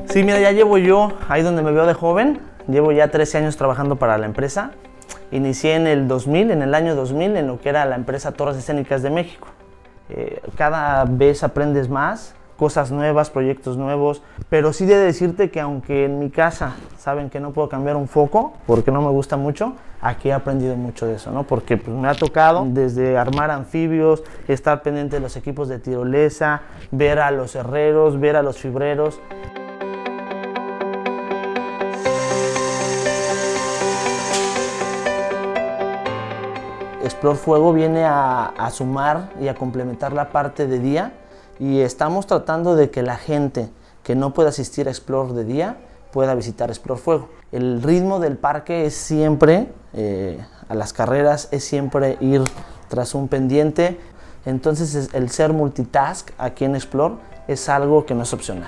Sí, mira, ya llevo yo, ahí donde me veo de joven, llevo ya 13 años trabajando para la empresa. Inicié en el 2000, en el año 2000, en lo que era la empresa Torres Escénicas de México. Cada vez aprendes más, cosas nuevas, proyectos nuevos, pero sí de decirte que aunque en mi casa saben que no puedo cambiar un foco, porque no me gusta mucho, aquí he aprendido mucho de eso, ¿no? Porque pues, me ha tocado desde armar anfibios, estar pendiente de los equipos de tirolesa, ver a los herreros, ver a los fibreros. Explor Fuego viene a sumar y a complementar la parte de día, y estamos tratando de que la gente que no pueda asistir a Explor de día pueda visitar Explor Fuego. El ritmo del parque es siempre, a las carreras, es siempre ir tras un pendiente, entonces el ser multitask aquí en Explor es algo que no es opcional.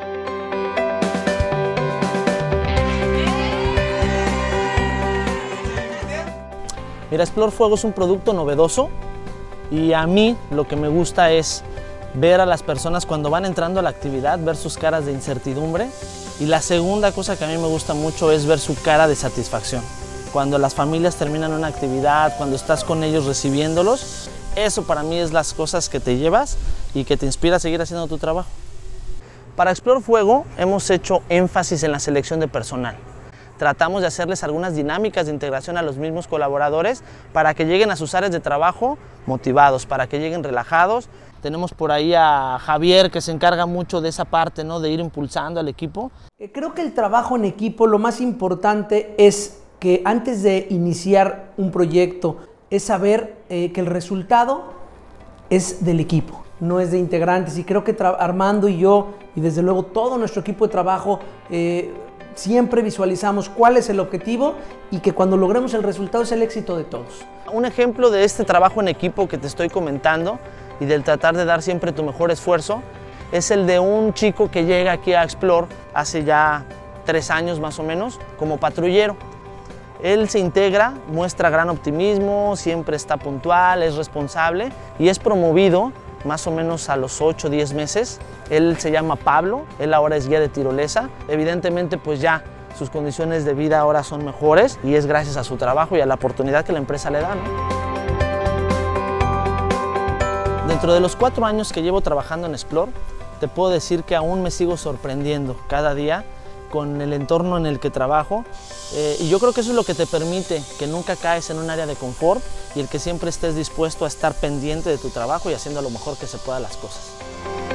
Mira, Explor Fuego es un producto novedoso y a mí lo que me gusta es ver a las personas cuando van entrando a la actividad, ver sus caras de incertidumbre, y la segunda cosa que a mí me gusta mucho es ver su cara de satisfacción. Cuando las familias terminan una actividad, cuando estás con ellos recibiéndolos, eso para mí es las cosas que te llevas y que te inspira a seguir haciendo tu trabajo. Para Explor Fuego hemos hecho énfasis en la selección de personal. Tratamos de hacerles algunas dinámicas de integración a los mismos colaboradores para que lleguen a sus áreas de trabajo motivados, para que lleguen relajados. Tenemos por ahí a Javier, que se encarga mucho de esa parte, ¿no? De ir impulsando al equipo. Creo que el trabajo en equipo, lo más importante es que antes de iniciar un proyecto, es saber que el resultado es del equipo, no es de integrantes. Y creo que Armando y yo, y desde luego todo nuestro equipo de trabajo, siempre visualizamos cuál es el objetivo y que cuando logremos el resultado es el éxito de todos. Un ejemplo de este trabajo en equipo que te estoy comentando y del tratar de dar siempre tu mejor esfuerzo es el de un chico que llega aquí a Explor hace ya 3 años más o menos como patrullero. Él se integra, muestra gran optimismo, siempre está puntual, es responsable y es promovido más o menos a los 8 o 10 meses. Él se llama Pablo, él ahora es guía de tirolesa. Evidentemente pues ya sus condiciones de vida ahora son mejores y es gracias a su trabajo y a la oportunidad que la empresa le da, ¿no? Dentro de los 4 años que llevo trabajando en Explor, te puedo decir que aún me sigo sorprendiendo cada día con el entorno en el que trabajo, y yo creo que eso es lo que te permite que nunca caes en un área de confort y el que siempre estés dispuesto a estar pendiente de tu trabajo y haciendo lo mejor que se pueda las cosas.